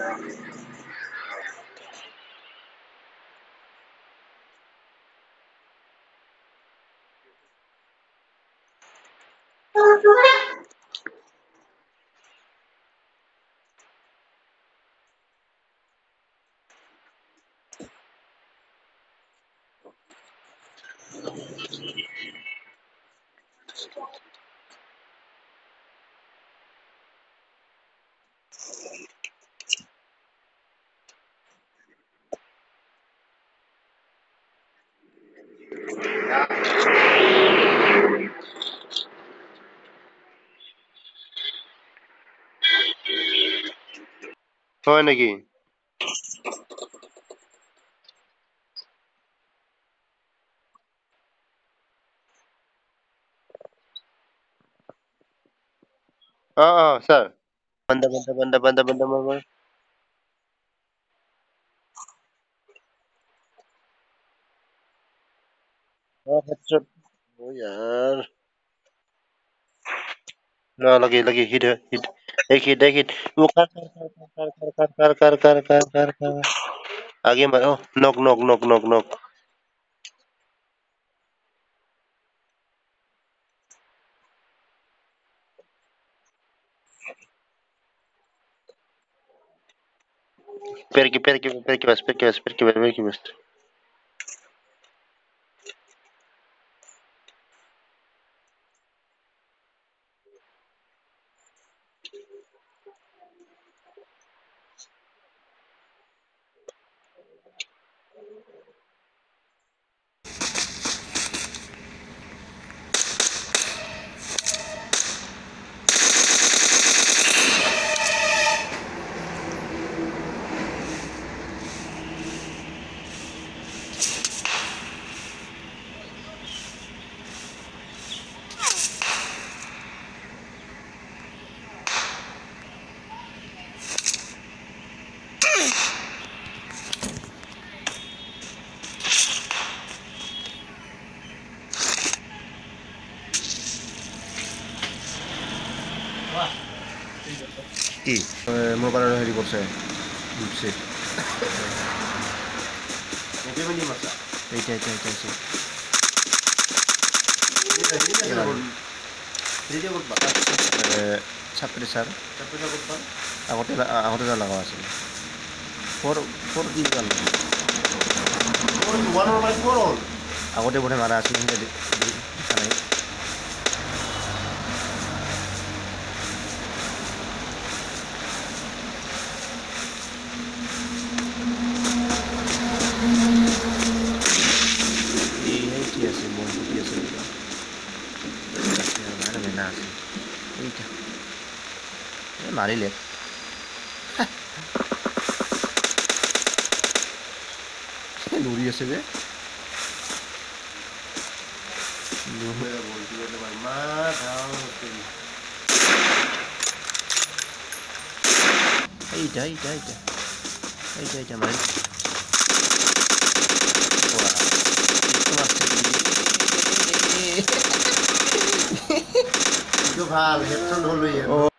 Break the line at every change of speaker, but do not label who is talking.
হয় নেকি? স্যার। बंदा headshot. Oh यार ना लगी हिट एक हिट वो कर आगे मारो knock knock knock knock knock पैर की बस কি মোবাইলৰ হেৰি কৰিছে বুজিছে এতিয়া মানে মাছা এইটা ছাত্ৰী ছাৰ আগতে যা লগা আছিল ফোর কি গান আগতে বোধে মাৰা আছিল দেখা নাই মাৰিলে দৌৰি আছে যে এইটা মাৰি ভাল হেডফোন হ'ল